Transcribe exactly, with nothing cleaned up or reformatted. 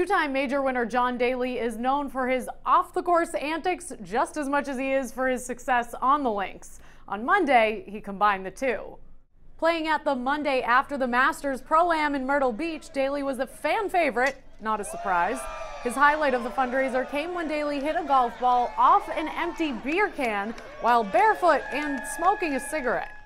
Two-time major winner John Daly is known for his off-the-course antics just as much as he is for his success on the links. On Monday, he combined the two. Playing at the Monday after the Masters Pro-Am in Myrtle Beach, Daly was a fan favorite, not a surprise. His highlight of the fundraiser came when Daly hit a golf ball off an empty beer can while barefoot and smoking a cigarette.